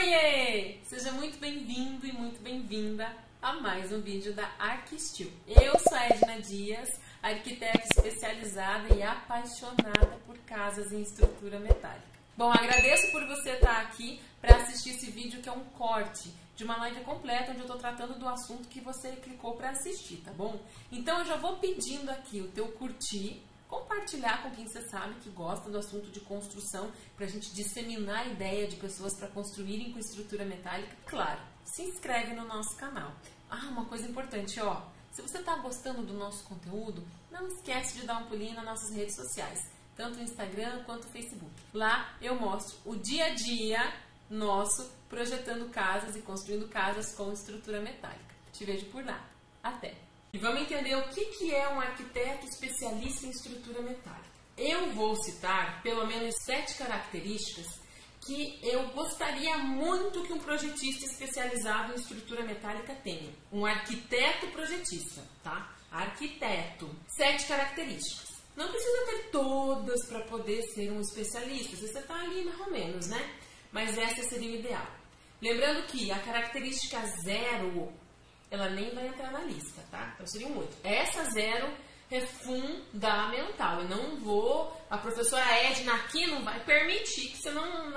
Oiê! Seja muito bem-vindo e muito bem-vinda a mais um vídeo da ArchiSteel. Eu sou a Edna Dias, arquiteta especializada e apaixonada por casas em estrutura metálica. Bom, agradeço por você estar aqui para assistir esse vídeo, que é um corte de uma live completa onde eu estou tratando do assunto que você clicou para assistir, tá bom? Então eu já vou pedindo aqui o teu curtir, compartilhar com quem você sabe que gosta do assunto de construção, para a gente disseminar a ideia de pessoas para construírem com estrutura metálica. Claro, se inscreve no nosso canal. Ah, uma coisa importante, ó, se você está gostando do nosso conteúdo, não esquece de dar um pulinho nas nossas redes sociais, tanto no Instagram quanto no Facebook. Lá eu mostro o dia a dia nosso projetando casas e construindo casas com estrutura metálica. Te vejo por lá. Até! E vamos entender o que é um arquiteto especialista em estrutura metálica. Eu vou citar pelo menos 7 características que eu gostaria muito que um projetista especializado em estrutura metálica tenha. Um arquiteto projetista, tá? Arquiteto. 7 características. Não precisa ter todas para poder ser um especialista. Você está ali mais ou menos, né? Mas essa seria o ideal. Lembrando que a característica 0... ela nem vai entrar na lista, tá? Então seria um 8. Essa 0 é fundamental. Eu não vou... A professora Edna aqui não vai permitir que você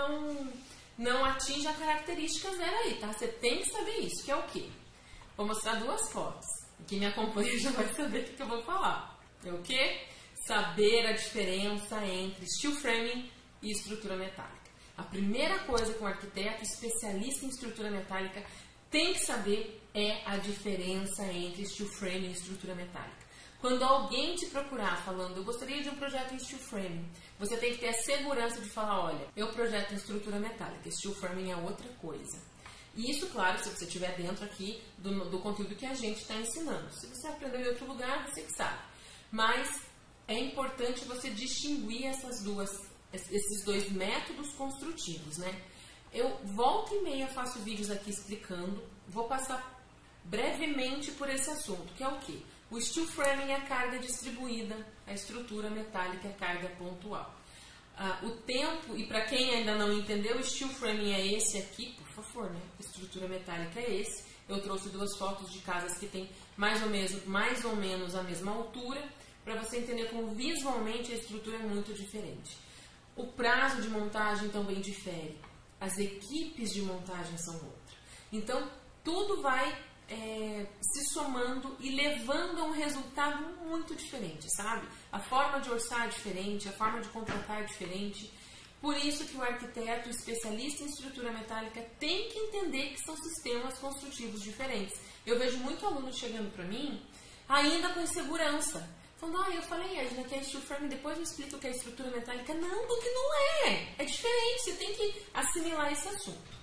não atinja a característica 0 aí, tá? Você tem que saber isso, que é o quê? Vou mostrar 2 fotos. Quem me acompanha já vai saber o que eu vou falar. É o quê? Saber a diferença entre steel framing e estrutura metálica. A primeira coisa que um arquiteto especialista em estrutura metálica tem que saber é a diferença entre steel frame e estrutura metálica. Quando alguém te procurar falando, eu gostaria de um projeto em steel frame, você tem que ter a segurança de falar, olha, eu projeto em estrutura metálica, steel framing é outra coisa. E isso, claro, se você estiver dentro aqui do conteúdo que a gente está ensinando. Se você aprendeu em outro lugar, você que sabe. Mas é importante você distinguir esses dois métodos construtivos, né? Eu volta e meia faço vídeos aqui explicando, vou passar brevemente por esse assunto, que é o quê? O steel framing é a carga distribuída, a estrutura metálica é a carga pontual. O tempo, e para quem ainda não entendeu, o steel framing é esse aqui, por favor, né? A estrutura metálica é esse. Eu trouxe 2 fotos de casas que tem mais ou menos a mesma altura, para você entender como visualmente a estrutura é muito diferente. O prazo de montagem também difere. As equipes de montagem são outras. Então, tudo vai se somando e levando a um resultado muito diferente, sabe? A forma de orçar é diferente, a forma de contratar é diferente. Por isso que o arquiteto especialista em estrutura metálica tem que entender que são sistemas construtivos diferentes. Eu vejo muito aluno chegando para mim ainda com insegurança. Falando, eu falei, Edna, que é steel frame, depois eu explico o que é estrutura metálica. Não, porque não é. É diferente, você tem que assimilar esse assunto.